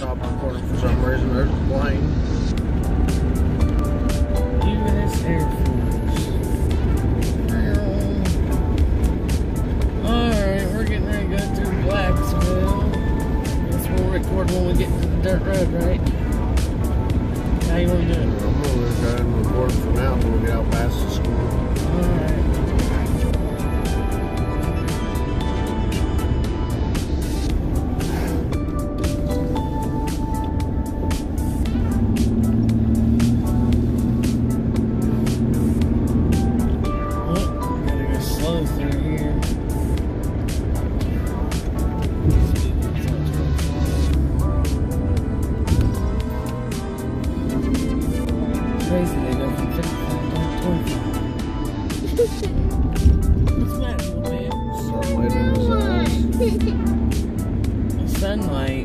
stop recording for some reason. There's a plane. U.S. Air Force. Alright, we're getting ready to go through Blacksville. Guess we'll record when we get to the dirt road, right? How you want to do it? I'm going to go ahead and record for now until we get out past the school. Alright. Crazy, they go from 55 down to 25. What's the matter, little man? Sunlight in his eyes. Sunlight.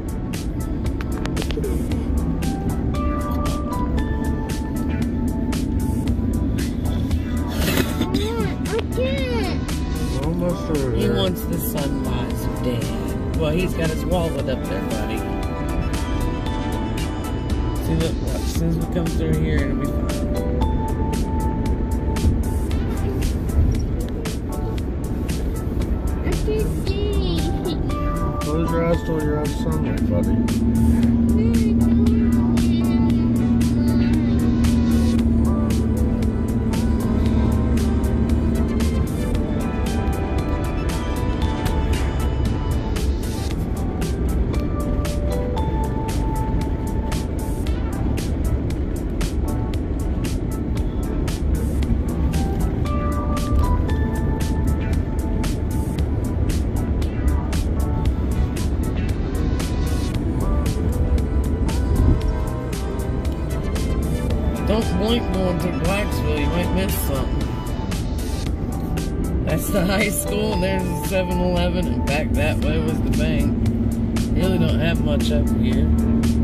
Almost through He there. wants the sunrise of Dad. Well, he's got his wallet up there, buddy. See, look, watch. As soon as we come through here, it'll be fine. Close your eyes till you're out of sunlight, buddy. Don't blink going through Blacksville, you might miss something. That's the high school, and there's the 7-Eleven, and back that way was the bank. Really don't have much up here.